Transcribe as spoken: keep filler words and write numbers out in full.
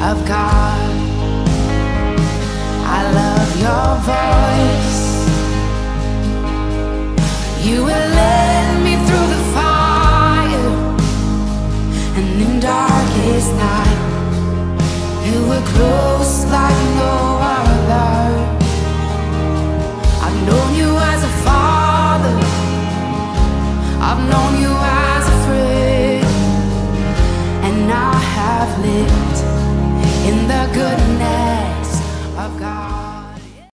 of God. I love your voice. You will lead me through the fire, and in darkest night you were close like no